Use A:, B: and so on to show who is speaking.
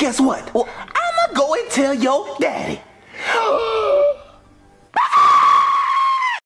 A: guess what?
B: Well,
A: I'ma go and tell your daddy.